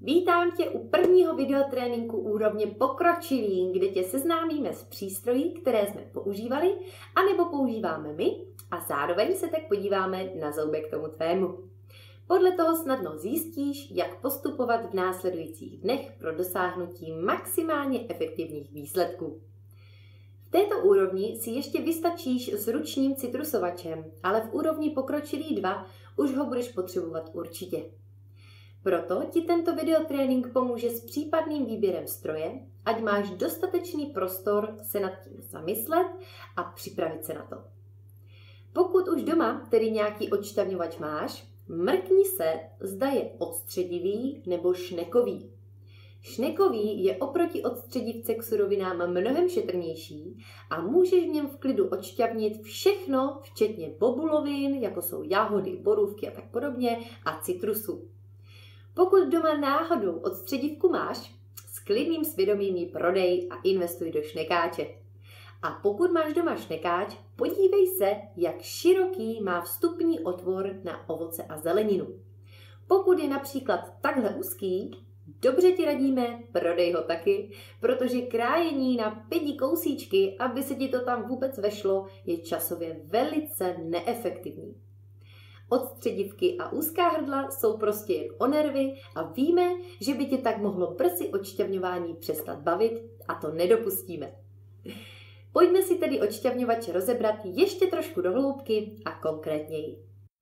Vítám tě u prvního videotréninku úrovně pokročilý, kde tě seznámíme s přístroji, které jsme používali, anebo používáme my a zároveň se tak podíváme na zoubek tomu tvému. Podle toho snadno zjistíš, jak postupovat v následujících dnech pro dosáhnutí maximálně efektivních výsledků. V této úrovni si ještě vystačíš s ručním citrusovačem, ale v úrovni pokročilý 2 už ho budeš potřebovat určitě. Proto ti tento videotrénink pomůže s případným výběrem stroje, ať máš dostatečný prostor se nad tím zamyslet a připravit se na to. Pokud už doma tedy nějaký odšťavňovač máš, mrkni se, zda je odstředivý nebo šnekový. Šnekový je oproti odstředivce k surovinám mnohem šetrnější a můžeš v něm v klidu odšťavnit všechno, včetně bobulovin, jako jsou jahody, borůvky a tak podobně, a citrusu. Pokud doma náhodou odstředivku máš, s klidným svědomím ji prodej a investuj do šnekáče. A pokud máš doma šnekáč, podívej se, jak široký má vstupní otvor na ovoce a zeleninu. Pokud je například takhle úzký, dobře ti radíme, prodej ho taky, protože krájení na 5 kousíčky, aby se ti to tam vůbec vešlo, je časově velice neefektivní. Odstředivky a úzká hrdla jsou prostě jen o nervy a víme, že by tě tak mohlo brzy odšťavňování přestat bavit a to nedopustíme. Pojďme si tedy odšťavňovač rozebrat ještě trošku do hloubky a konkrétněji.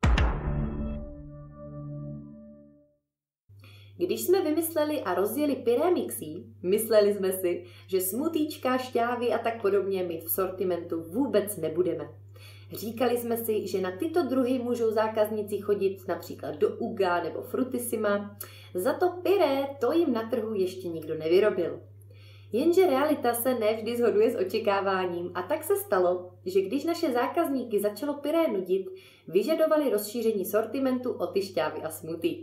Když jsme vymysleli a rozjeli Pyré Mixi, mysleli jsme si, že smutíčka, šťávy a tak podobně mít v sortimentu vůbec nebudeme. Říkali jsme si, že na tyto druhy můžou zákazníci chodit například do Uga nebo Frutissima, za to pyré to jim na trhu ještě nikdo nevyrobil. Jenže realita se nevždy shoduje s očekáváním a tak se stalo, že když naše zákazníky začalo pyré nudit, vyžadovali rozšíření sortimentu o ty šťávy a smoothie.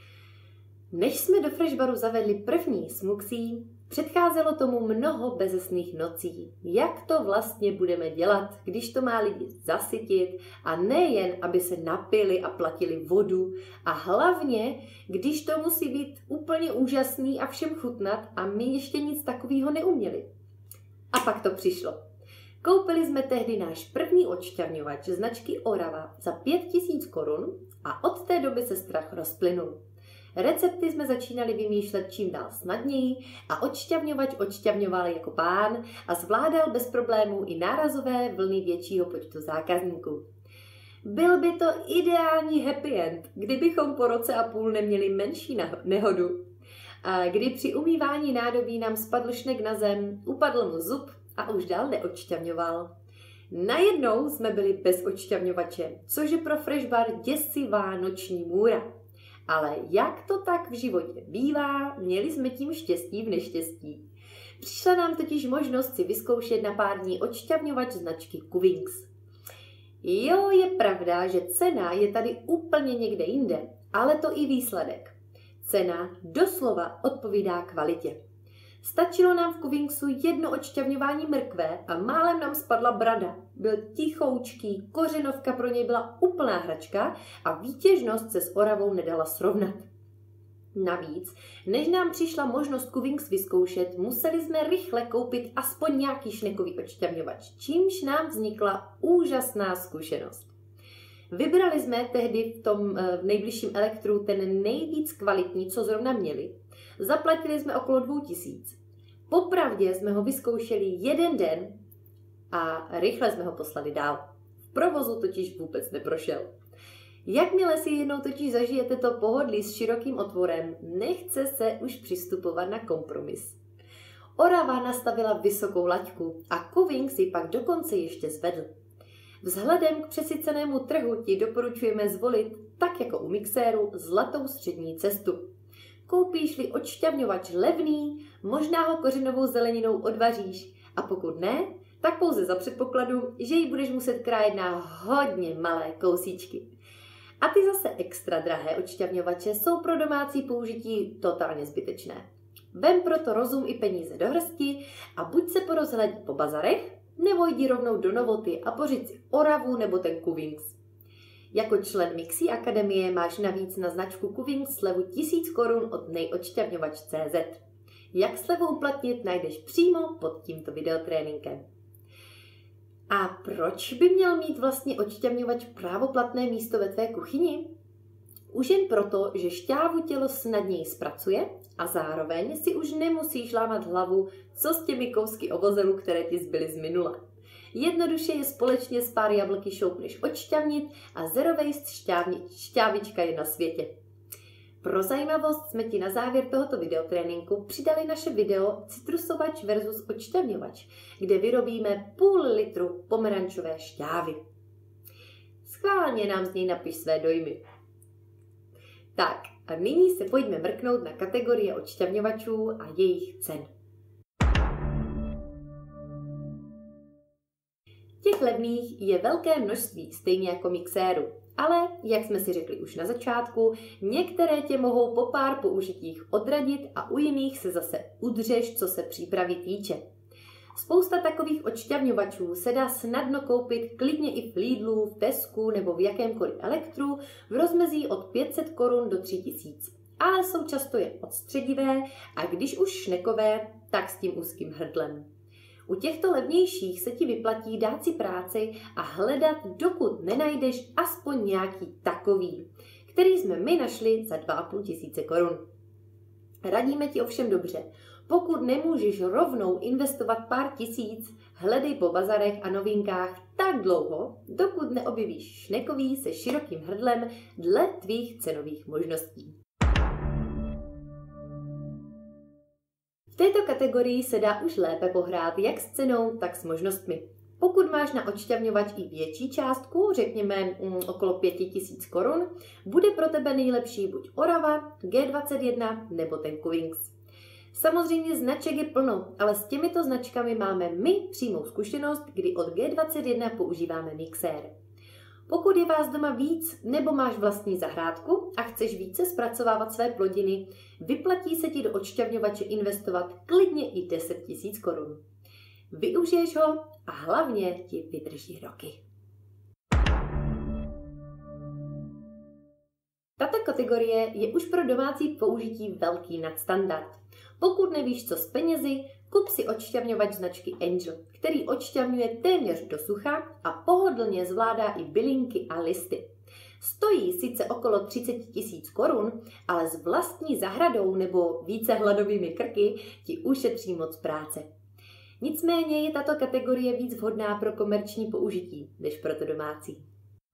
Než jsme do Freshbaru zavedli první smuxí, předcházelo tomu mnoho bezesných nocí. Jak to vlastně budeme dělat, když to má lidi zasytit a nejen, aby se napili a platili vodu a hlavně, když to musí být úplně úžasný a všem chutnat a my ještě nic takového neuměli. A pak to přišlo. Koupili jsme tehdy náš první odšťavňovač značky Orava za 5000 korun a od té doby se strach rozplynul. Recepty jsme začínali vymýšlet čím dál snadněji a odšťavňovač odšťavňoval jako pán a zvládal bez problémů i nárazové vlny většího počtu zákazníků. Byl by to ideální happy end, kdybychom po roce a půl neměli menší nehodu. A kdy při umývání nádobí nám spadl šnek na zem, upadl mu zub a už dál neodšťavňoval. Najednou jsme byli bez odšťavňovače, což je pro Freshbar děsivá noční můra. Ale jak to tak v životě bývá, měli jsme tím štěstí v neštěstí. Přišla nám totiž možnost si vyzkoušet na pár dní odšťavňovač značky Kuvings. Jo, je pravda, že cena je tady úplně někde jinde, ale to i výsledek. Cena doslova odpovídá kvalitě. Stačilo nám v Kuvingsu jedno odšťavňování mrkve a málem nám spadla brada. Byl tichoučký, kořenovka pro něj byla úplná hračka a výtěžnost se s Oravou nedala srovnat. Navíc, než nám přišla možnost Kuvings vyzkoušet, museli jsme rychle koupit aspoň nějaký šnekový odšťavňovač, čímž nám vznikla úžasná zkušenost. Vybrali jsme tehdy v tom nejbližším elektru ten nejvíc kvalitní, co zrovna měli. Zaplatili jsme okolo 2000. Popravdě jsme ho vyzkoušeli jeden den a rychle jsme ho poslali dál. V provozu totiž vůbec neprošel. Jakmile si jednou totiž zažijete to pohodlí s širokým otvorem, nechce se už přistupovat na kompromis. Orava nastavila vysokou laťku a Kuvings si pak dokonce ještě zvedl. Vzhledem k přesycenému trhu ti doporučujeme zvolit, tak jako u mixéru, zlatou střední cestu. Koupíš-li odšťavňovač levný, možná ho kořenovou zeleninou odvaříš a pokud ne, tak pouze za předpokladu, že ji budeš muset krájet na hodně malé kousíčky. A ty zase extra drahé odšťavňovače jsou pro domácí použití totálně zbytečné. Vem proto rozum i peníze do hrsti a buď se porozhleď po bazarech, nebo jdi rovnou do Novoty a pořiď si Oravu nebo ten Kuvings. Jako člen Mixi Akademie máš navíc na značku Kuvings slevu 1000 korun od nejočťavňovač.cz. Jak slevu uplatnit, najdeš přímo pod tímto videotréninkem. A proč by měl mít vlastně odšťavňovač právoplatné místo ve tvé kuchyni? Už jen proto, že šťávu tělo snadněji zpracuje a zároveň si už nemusíš lámat hlavu, co s těmi kousky ovozelu, které ti zbyly z minula. Jednoduše je společně s pár jablky šoupneš odšťavnit a zero waste šťávička je na světě. Pro zajímavost jsme ti na závěr tohoto videotréninku přidali naše video citrusovač versus odšťavňovač, kde vyrobíme půl litru pomerančové šťávy. Schválně nám z něj napiš své dojmy. Tak a nyní se pojďme mrknout na kategorie odšťavňovačů a jejich cen. Těch levných je velké množství, stejně jako mixéru. Ale, jak jsme si řekli už na začátku, některé tě mohou po pár použitích odradit a u jiných se zase udřeš, co se přípravy týče. Spousta takových odšťavňovačů se dá snadno koupit klidně i v Lidlu, v Tesku nebo v jakémkoliv elektru v rozmezí od 500 korun do 3000. Ale jsou často jen odstředivé a když už šnekové, tak s tím úzkým hrdlem. U těchto levnějších se ti vyplatí dát si práci a hledat, dokud nenajdeš aspoň nějaký takový, který jsme my našli za 2500 korun. Radíme ti ovšem dobře, pokud nemůžeš rovnou investovat pár tisíc, hledej po bazarech a novinkách tak dlouho, dokud neobjevíš šnekový se širokým hrdlem dle tvých cenových možností. V této kategorii se dá už lépe pohrát jak s cenou, tak s možnostmi. Pokud máš na odšťavňovač i větší částku, řekněme okolo 5000 korun, bude pro tebe nejlepší buď Orava, G21 nebo ten Kuvings. Samozřejmě značek je plno, ale s těmito značkami máme my přímou zkušenost, kdy od G21 používáme mixér. Pokud je vás doma víc nebo máš vlastní zahrádku a chceš více zpracovávat své plodiny, vyplatí se ti do odšťavňovače investovat klidně i 10 000 korun. Využiješ ho a hlavně ti vydrží roky. Tato kategorie je už pro domácí použití velký nadstandard. Pokud nevíš, co s penězi, kup si odšťavňovač značky Angel, který odšťavňuje téměř do sucha a pohodlně zvládá i bylinky a listy. Stojí sice okolo 30 000 korun, ale s vlastní zahradou nebo více hladovými krky ti ušetří moc práce. Nicméně je tato kategorie víc vhodná pro komerční použití, než pro to domácí.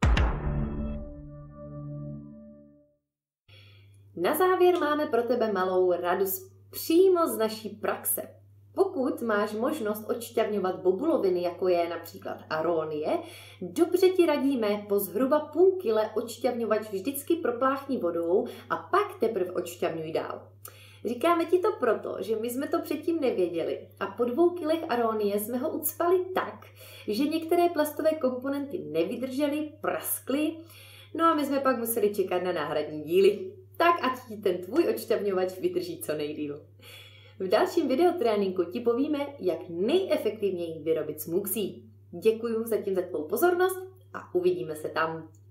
Na závěr máme pro tebe malou radost přímo z naší praxe. Pokud máš možnost odšťavňovat bobuloviny, jako je například aronie, dobře ti radíme po zhruba půl kile odšťavňovač vždycky propláchni vodou a pak teprve odšťavňuj dál. Říkáme ti to proto, že my jsme to předtím nevěděli a po 2 kilech aronie jsme ho ucpali tak, že některé plastové komponenty nevydržely, praskly, no a my jsme pak museli čekat na náhradní díly. Tak ať ti ten tvůj odšťavňovač vydrží co nejdýl. V dalším videotréninku ti povíme, jak nejefektivněji vyrobit smoothie. Děkuji zatím za tvou pozornost a uvidíme se tam.